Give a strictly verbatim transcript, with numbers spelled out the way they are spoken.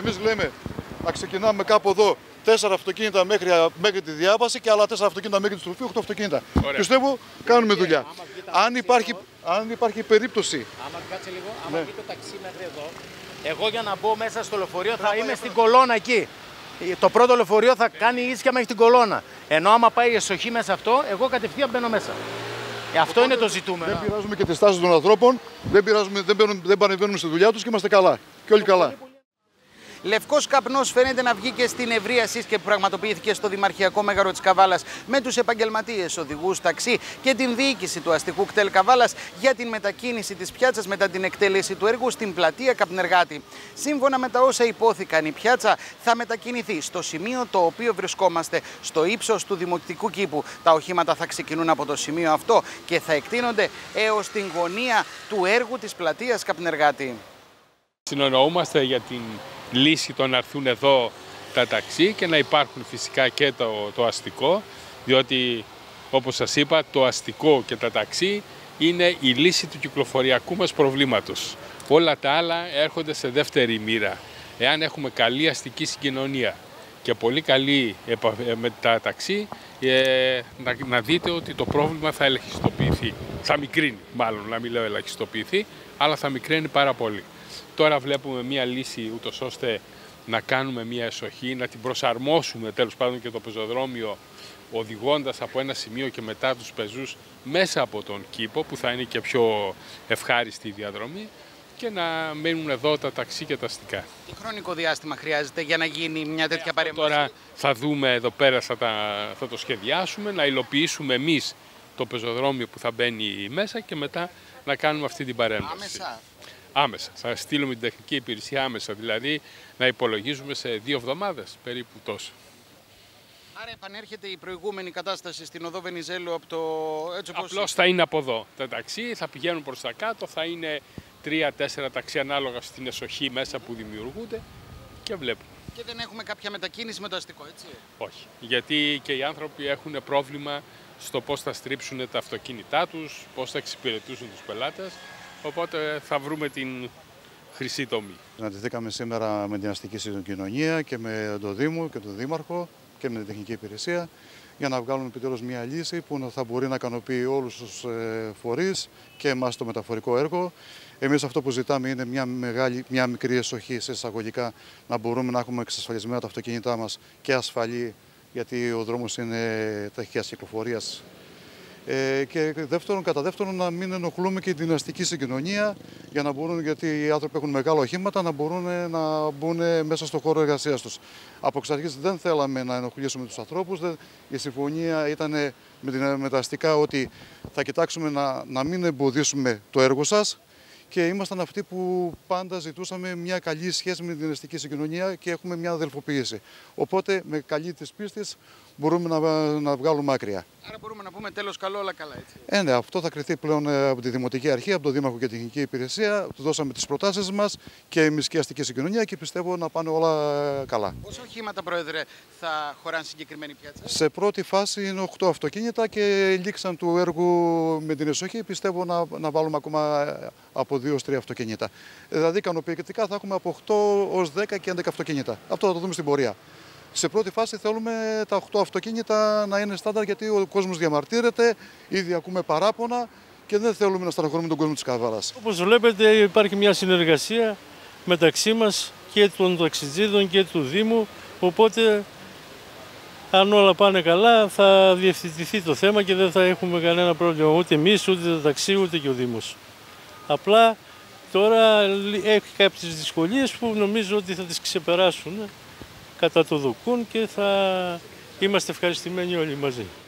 Εμείς λέμε να ξεκινάμε κάπου εδώ τέσσερα αυτοκίνητα μέχρι, μέχρι τη διάβαση και άλλα τέσσερα αυτοκίνητα μέχρι τη στροφή, οκτώ αυτοκίνητα. Ωραία. Πιστεύω κάνουμε δουλειά. Αν υπάρχει, αν υπάρχει περίπτωση. Άμα κάτσε λίγο, άμα ναι. βγει το ταξί μέχρι εδώ, εγώ για να μπω μέσα στο λεωφορείο θα είμαι στην κολόνα εκεί. Το πρώτο λεωφορείο θα κάνει ίσια μέχρι την κολόνα. Ενώ άμα πάει η εσοχή μέσα αυτό, εγώ κατευθείαν μπαίνω μέσα. Ε, αυτό Οπότε, είναι το ζητούμενο. Δεν πειράζουμε και τη στάση των ανθρώπων, δεν, πειράζουμε, δεν, μπαίνουν, δεν παρεμβαίνουν στη δουλειά τους και είμαστε καλά. Και όλοι καλά. Λευκός καπνός φαίνεται να βγει και στην ευρεία σύσκεψη που πραγματοποιήθηκε στο Δημαρχιακό Μέγαρο της Καβάλας με τους επαγγελματίες οδηγούς ταξί και την διοίκηση του αστικού κτέλ Καβάλας για την μετακίνηση της πιάτσας μετά την εκτέλεση του έργου στην πλατεία Καπνεργάτη. Σύμφωνα με τα όσα υπόθηκαν, η πιάτσα θα μετακινηθεί στο σημείο το οποίο βρισκόμαστε, στο ύψος του Δημοτικού Κήπου. Τα οχήματα θα ξεκινούν από το σημείο αυτό και θα εκτείνονται έως την γωνία του έργου της πλατείας Καπνεργάτη. Συνονοούμαστε για την λύση το να έρθουν εδώ τα ταξί και να υπάρχουν φυσικά και το, το αστικό, διότι όπως σας είπα το αστικό και τα ταξί είναι η λύση του κυκλοφοριακού μας προβλήματος. Όλα τα άλλα έρχονται σε δεύτερη μοίρα. Εάν έχουμε καλή αστική συγκοινωνία και πολύ καλή με τα ταξί, ε, να, να δείτε ότι το πρόβλημα θα ελαχιστοποιηθεί. Θα μικρύνει, μάλλον να μην λέω ελαχιστοποιηθεί, αλλά θα μικραίνει πάρα πολύ. Τώρα βλέπουμε μία λύση ούτως ώστε να κάνουμε μία εσοχή, να την προσαρμόσουμε τέλος πάντων και το πεζοδρόμιο οδηγώντας από ένα σημείο και μετά τους πεζούς μέσα από τον κήπο που θα είναι και πιο ευχάριστη η διαδρομή και να μείνουν εδώ τα ταξί και τα αστικά. Τι χρονικό διάστημα χρειάζεται για να γίνει μια τέτοια παρέμβαση? Τώρα θα δούμε εδώ πέρα, θα, τα, θα το σχεδιάσουμε, να υλοποιήσουμε εμείς το πεζοδρόμιο που θα μπαίνει μέσα και μετά να κάνουμε αυτή την παρέμβαση. Άμεσα. Άμεσα. Θα στείλουμε την τεχνική υπηρεσία άμεσα, δηλαδή να υπολογίζουμε σε δύο εβδομάδες περίπου τόσο. Άρα επανέρχεται η προηγούμενη κατάσταση στην οδό Βενιζέλου από το έτσι όπως... Απλώς θα είναι από εδώ. Τα ταξί θα πηγαίνουν προς τα κάτω, θα είναι τρία-τέσσερα ταξί ανάλογα στην εσοχή μέσα που δημιουργούνται και βλέπουμε. Και δεν έχουμε κάποια μετακίνηση με το αστικό, έτσι? Όχι. Γιατί και οι άνθρωποι έχουν πρόβλημα στο πώς θα στρίψουν τα αυτοκίνητά τους, πώς θα εξυπηρετούσουν τους πελάτες. Οπότε θα βρούμε την χρυσή τομή. Συναντηθήκαμε σήμερα με την αστική συγκοινωνία και με τον Δήμο και τον Δήμαρχο και με την τεχνική υπηρεσία για να βγάλουμε επιτέλους μια λύση που θα μπορεί να ικανοποιεί όλους τους φορείς και εμάς το μεταφορικό έργο. Εμείς αυτό που ζητάμε είναι μια, μεγάλη, μια μικρή εσοχή σε εισαγωγικά, να μπορούμε να έχουμε εξασφαλισμένα τα αυτοκίνητά μας και ασφαλή, γιατί ο δρόμος είναι ταχείας κυκλοφορίας. Ε, και δεύτερον, κατά δεύτερον, να μην ενοχλούμε και την αστική συγκοινωνία για να μπορούν, γιατί οι άνθρωποι έχουν μεγάλα οχήματα, να μπορούν να μπουν μέσα στο χώρο εργασίας τους. Από εξ αρχής δεν θέλαμε να ενοχλήσουμε τους ανθρώπους. Η συμφωνία ήταν με, την, με τα αστικά ότι θα κοιτάξουμε να, να μην εμποδίσουμε το έργο σας και ήμασταν αυτοί που πάντα ζητούσαμε μια καλή σχέση με την αστική συγκοινωνία και έχουμε μια αδελφοποίηση. Οπότε, με καλή της πίστης, μπορούμε να, να βγάλουμε άκρια. Άρα μπορούμε να πούμε τέλος καλό, όλα καλά, έτσι? Ε, ναι, αυτό θα κριθεί πλέον από τη Δημοτική Αρχή, από τον Δήμαρχο και την Τεχνική Υπηρεσία. Του δώσαμε τις προτάσεις μας και εμείς και η αστική συγκοινωνία και πιστεύω να πάνε όλα καλά. Πόσα οχήματα, Πρόεδρε, θα χωράνε συγκεκριμένη πιάτσα? Σε πρώτη φάση είναι οκτώ αυτοκίνητα και λήξαν του έργου με την εσοχή. Πιστεύω να, να βάλουμε ακόμα από δύο τρία αυτοκίνητα. Δηλαδή, ικανοποιητικά θα έχουμε από οκτώ έως δέκα και έντεκα αυτοκίνητα. Αυτό θα το δούμε στην πορεία. Σε πρώτη φάση θέλουμε τα οκτώ αυτοκίνητα να είναι στάνταρ, γιατί ο κόσμος διαμαρτύρεται, ήδη ακούμε παράπονα και δεν θέλουμε να στεναχωρούμε τον κόσμο της Καβάλας. Όπως βλέπετε, υπάρχει μια συνεργασία μεταξύ μας και των ταξιτζίδων και του Δήμου, οπότε αν όλα πάνε καλά θα διευθετηθεί το θέμα και δεν θα έχουμε κανένα πρόβλημα ούτε εμείς, ούτε το ταξί, ούτε και ο Δήμος. Απλά τώρα έχει κάποιες δυσκολίες που νομίζω ότι θα τις ξεπεράσουν κατά το δοκούν και θα είμαστε ευχαριστημένοι όλοι μαζί.